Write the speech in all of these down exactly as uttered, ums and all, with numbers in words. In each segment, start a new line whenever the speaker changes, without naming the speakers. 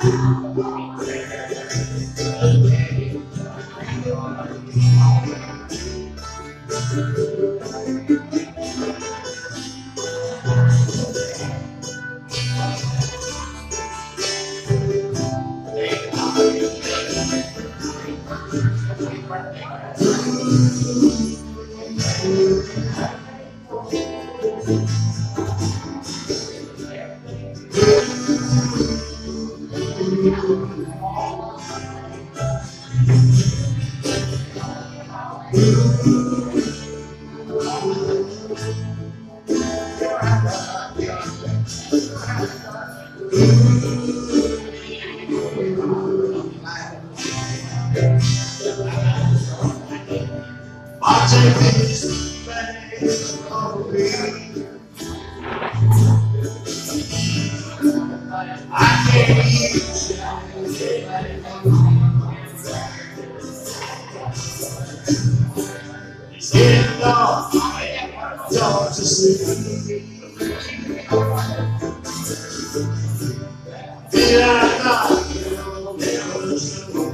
I'll take this thing of me. I can't use it. It's getting dark, dark to sleep. Did I not never know?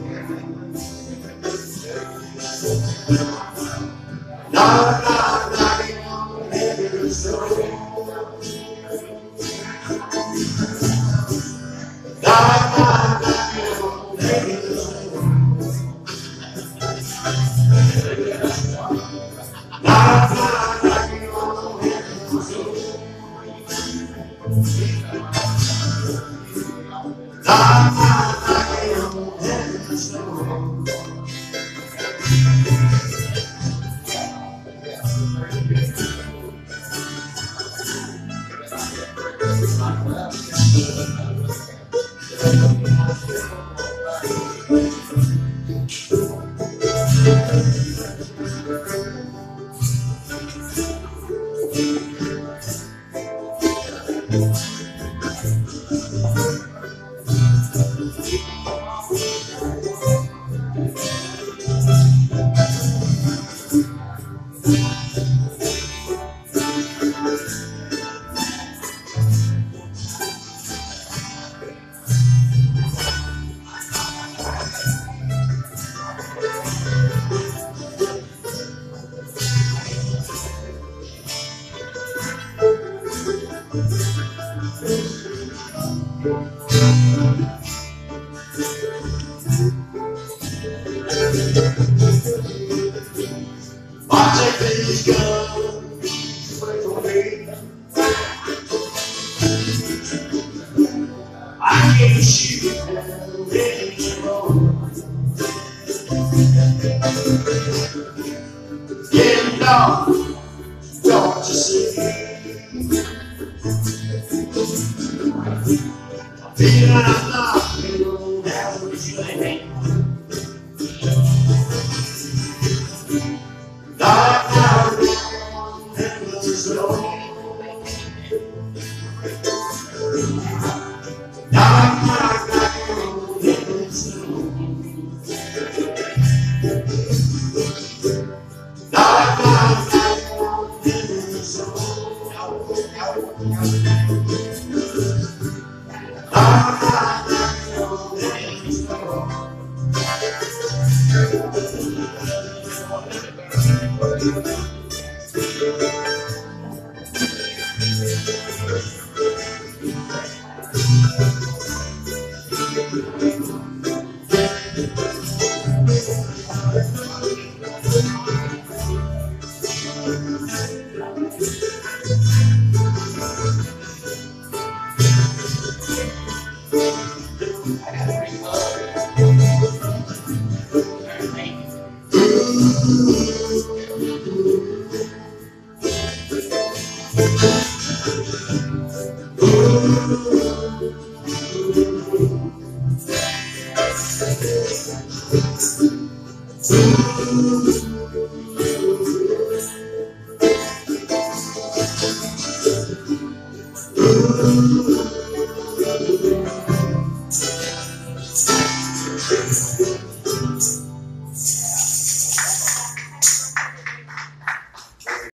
Knock, knock, knocking on heaven's door. Knock, knock, knocking on heaven's door. Knock, knock, knocking on heaven's door. Knock, knock, knocking on heaven's door. I'll take these guns away from me. I can't shoot anymore. Getting dark, dark to see. Feeling I'm not in heaven's lane. Knock, knock, knock, heaven's door. Knock, knock, knock, heaven's door. Knock, knock, knock, heaven's door. Knock, knock, knock, heaven's door. Ooh.